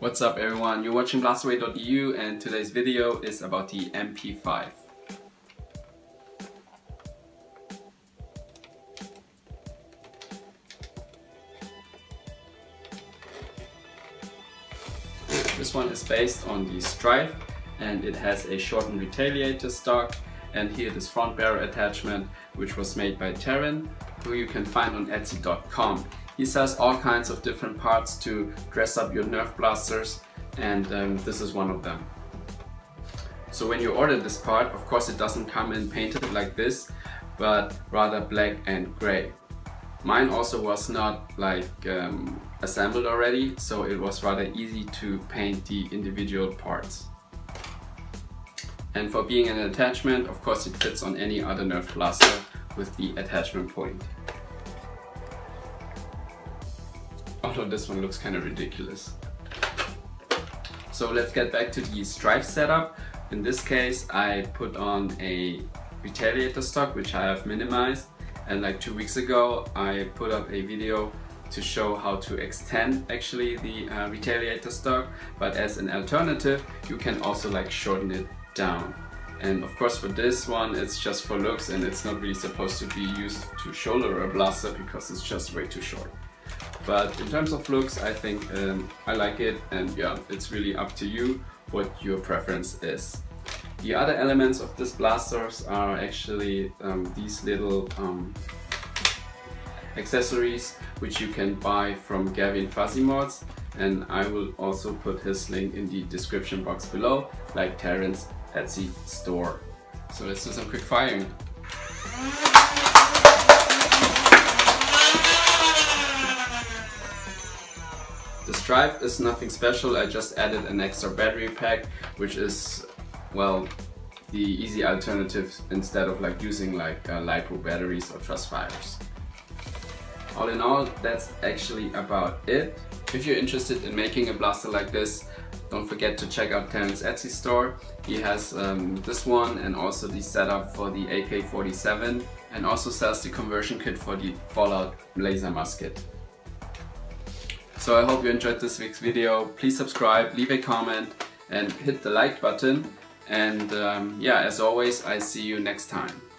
What's up everyone, you're watching Blasterway.eu and today's video is about the MP5. This one is based on the Strife and it has a shortened retaliator stock, and here this front barrel attachment which was made by Terran, who you can find on Etsy.com. He sells all kinds of different parts to dress up your Nerf blasters, and this is one of them. So when you order this part, of course it doesn't come in painted like this, but rather black and gray. Mine also was not like assembled already, so it was rather easy to paint the individual parts. And for being an attachment, of course it fits on any other Nerf blaster with the attachment point. Although this one looks kind of ridiculous. So let's get back to the Strife setup. In this case I put on a retaliator stock which I have minimized, and like 2 weeks ago I put up a video to show how to extend actually the retaliator stock, but as an alternative you can also like shorten it down. And of course for this one it's just for looks and it's not really supposed to be used to shoulder a blaster because it's just way too short. But in terms of looks, I think I like it, and yeah, it's really up to you what your preference is. The other elements of this blasters are actually these little accessories which you can buy from Gavin Fuzzy Mods, and I will also put his link in the description box below, like Terran's Etsy store. So let's do some quick firing. The Strife is nothing special, I just added an extra battery pack, which is, well, the easy alternative instead of like using like LiPo batteries or trust fires. All in all, that's actually about it. If you're interested in making a blaster like this, don't forget to check out Terran's Etsy store. He has this one and also the setup for the AK-47, and also sells the conversion kit for the Fallout laser musket. So I hope you enjoyed this week's video. Please subscribe, leave a comment and hit the like button. And yeah, as always, I see you next time.